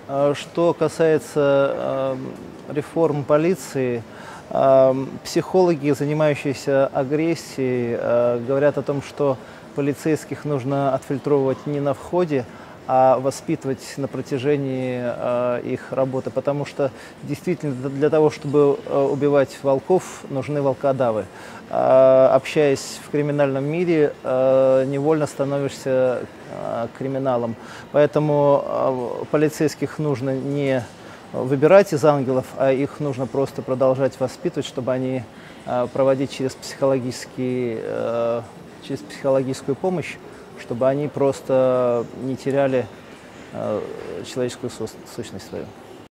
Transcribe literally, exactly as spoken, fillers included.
А Что касается э, реформ полиции, э, психологи, занимающиеся агрессией, э, говорят о том, что полицейских нужно отфильтровывать не на входе, а воспитывать на протяжении э, их работы. Потому что действительно для того, чтобы э, убивать волков, нужны волкодавы. Э, общаясь в криминальном мире, э, невольно становишься э, криминалом. Поэтому э, полицейских нужно не выбирать из ангелов, а их нужно просто продолжать воспитывать, чтобы они э, проводить через психологический, э, через психологическую помощь, чтобы они просто не теряли э, человеческую сущность свою.